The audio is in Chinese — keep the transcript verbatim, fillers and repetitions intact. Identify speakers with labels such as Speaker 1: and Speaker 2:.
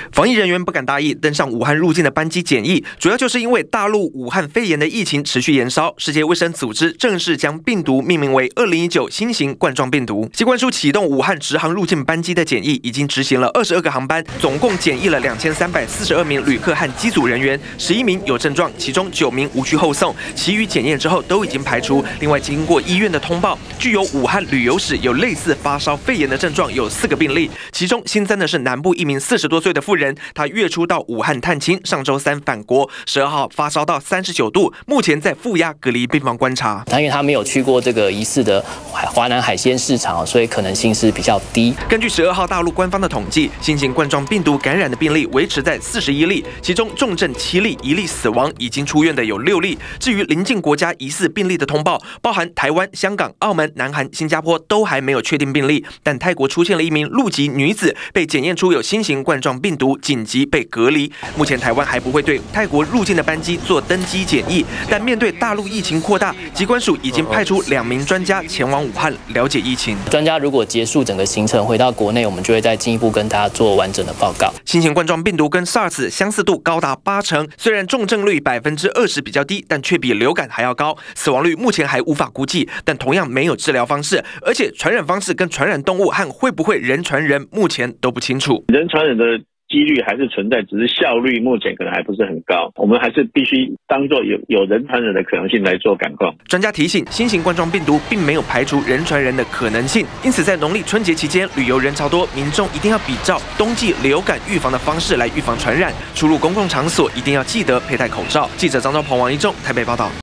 Speaker 1: 防疫人员不敢大意，登上武汉入境的班机检疫，主要就是因为大陆武汉肺炎的疫情持续延烧。世界卫生组织正式将病毒命名为二零一九新型冠状病毒。机关署启动武汉直航入境班机的检疫，已经执行了二十二个航班，总共检疫了两千三百四十二名旅客和机组人员，十一名有症状，其中九名无需后送，其余检验之后都已经排除。另外，经过医院的通报，具有武汉旅游史、有类似发烧肺炎的症状有四个病例，其中新增的是南部一名四十多岁的妇人。 他月初到武汉探亲，上周三返国，十二号发烧到三十九度，目前在负压隔离病房观察。
Speaker 2: 他因为他没有去过这个疑似的华南海鲜市场，所以可能性是比较低。
Speaker 1: 根据十二号大陆官方的统计，新型冠状病毒感染的病例维持在四十一例，其中重症七例，一例死亡，已经出院的有六例。至于邻近国家疑似病例的通报，包含台湾、香港、澳门、南韩、新加坡都还没有确定病例，但泰国出现了一名陆籍女子被检验出有新型冠状病毒。 紧急被隔离。目前台湾还不会对泰国入境的班机做登机检疫，但面对大陆疫情扩大，机关署已经派出两名专家前往武汉了解疫情。
Speaker 2: 专家如果结束整个行程回到国内，我们就会再进一步跟大家做完整的报告。
Speaker 1: 新型冠状病毒跟 SARS 相似度高达八成，虽然重症率百分之二十比较低，但却比流感还要高。死亡率目前还无法估计，但同样没有治疗方式，而且传染方式跟传染动物和会不会人传人，目前都不清楚。
Speaker 3: 人传人的 几率还是存在，只是效率目前可能还不是很高。我们还是必须当作有有人传人的可能性来做感控。
Speaker 1: 专家提醒，新型冠状病毒并没有排除人传人的可能性，因此在农历春节期间旅游人潮多，民众一定要比照冬季流感预防的方式来预防传染。出入公共场所一定要记得佩戴口罩。记者张昭鹏、王一仲台北报道。